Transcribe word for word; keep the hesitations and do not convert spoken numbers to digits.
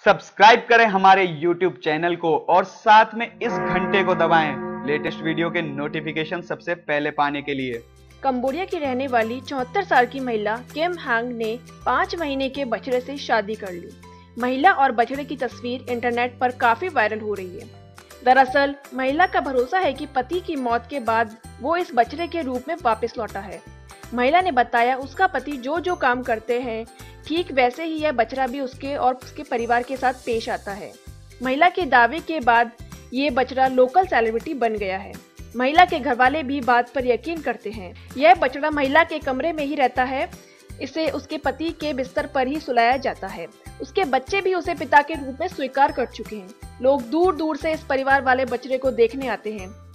Subscribe करें हमारे YouTube channel को और साथ में इस घंटे को दबाएं लेटेस्ट वीडियो के नोटिफिकेशन सबसे पहले पाने के लिए। कंबोडिया की रहने वाली चौहत्तर साल की महिला किम हांग ने पाँच महीने के बछड़े से शादी कर ली। महिला और बछड़े की तस्वीर इंटरनेट पर काफी वायरल हो रही है। दरअसल महिला का भरोसा है कि पति की मौत के बाद वो इस बछड़े के रूप में वापस लौटा है। महिला ने बताया उसका पति जो जो काम करते हैं ठीक वैसे ही यह बछड़ा भी उसके और उसके परिवार के साथ पेश आता है। महिला के दावे के बाद ये बछड़ा लोकल सेलिब्रिटी बन गया है। महिला के घरवाले भी बात पर यकीन करते हैं। यह बछड़ा महिला के कमरे में ही रहता है। इसे उसके पति के बिस्तर पर ही सुलाया जाता है। उसके बच्चे भी उसे पिता के रूप में स्वीकार कर चुके हैं। लोग दूर दूर से इस परिवार वाले बछड़े को देखने आते हैं।